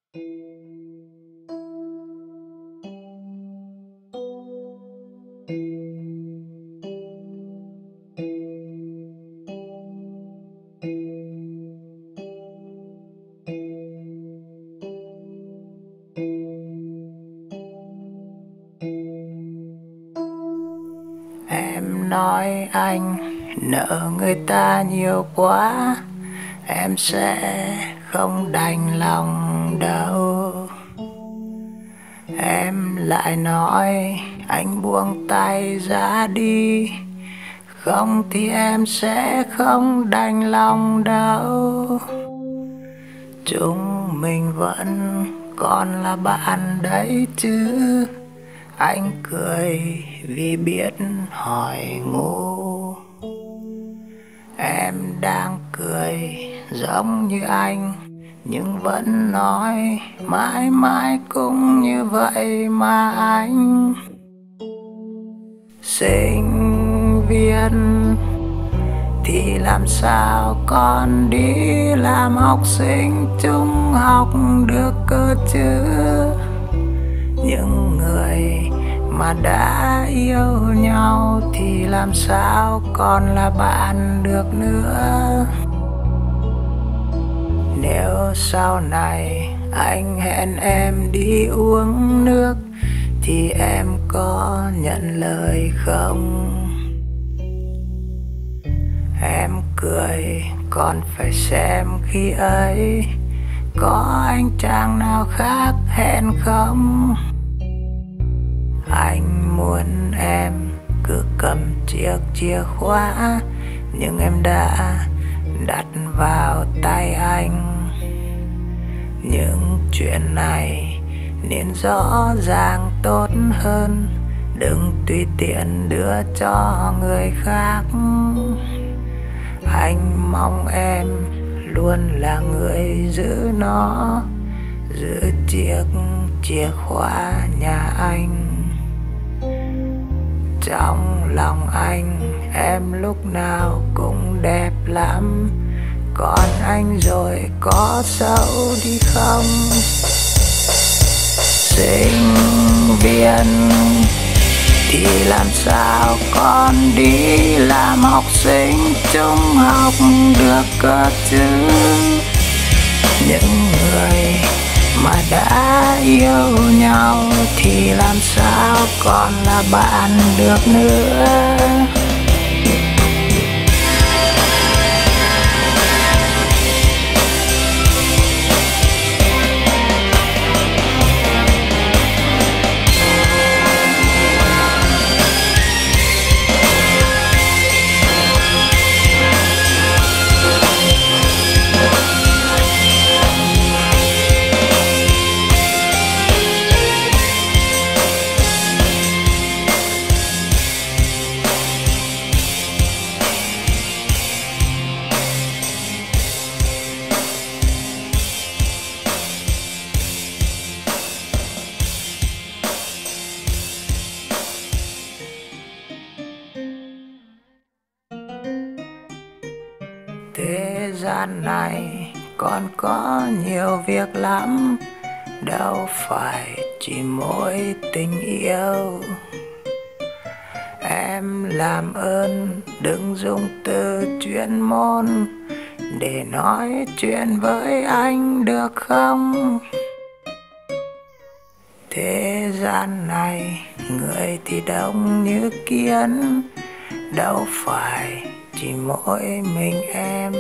Em nói anh nợ người ta nhiều quá, em sẽ không đành lòng đâu. Em lại nói anh buông tay ra đi, không thì em sẽ không đành lòng đâu. Chúng mình vẫn còn là bạn đấy chứ. Anh cười vì biết hỏi ngu. Em đang cười giống như anh, nhưng vẫn nói mãi mãi cũng như vậy mà anh. Sinh viên thì làm sao còn đi làm học sinh trung học được cơ chứ. Những người mà đã yêu nhau thì làm sao còn là bạn được nữa. Nếu sau này anh hẹn em đi uống nước thì em có nhận lời không? Em cười còn phải xem khi ấy có anh chàng nào khác hẹn không. Anh muốn em cứ cầm chiếc chìa khóa, nhưng em đã đặt vào tay anh. Những chuyện này nên rõ ràng tốt hơn, đừng tùy tiện đưa cho người khác. Anh mong em luôn là người giữ nó, giữ chiếc chìa khóa nhà anh. Trong lòng anh em lúc nào cũng đẹp lắm, còn anh rồi có xấu đi không? Sinh viên thì làm sao con đi làm học sinh trung học được cơ chứ. Những người mà đã yêu nhau thì làm sao còn là bạn được nữa. Thế gian này còn có nhiều việc lắm, đâu phải chỉ mỗi tình yêu. Em làm ơn đừng dùng từ chuyên môn để nói chuyện với anh được không? Thế gian này người thì đông như kiến, đâu phải chỉ mỗi mình em.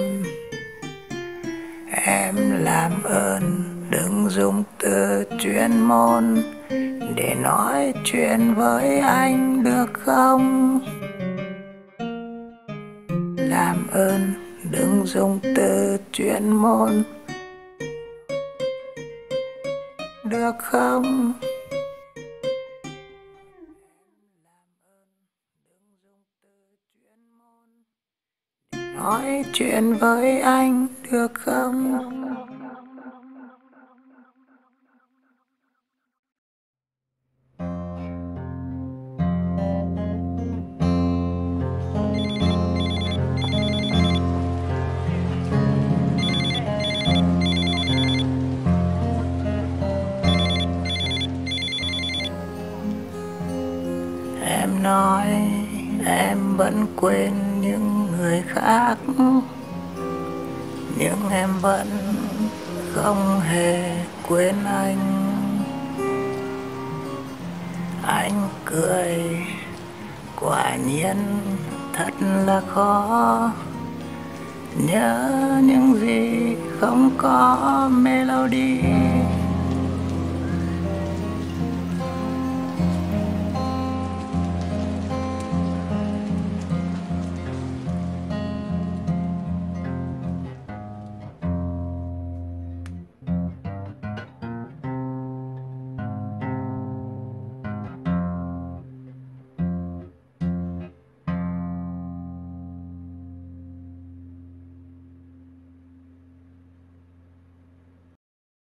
Em làm ơn đừng dùng từ chuyên môn để nói chuyện với anh được không? Làm ơn đừng dùng từ chuyên môn được không? Nói chuyện với anh được không? muốn quên những người khác, nhưng em vẫn không hề quên anh. Anh cười, quả nhiên thật là khó nhớ những gì không có melody.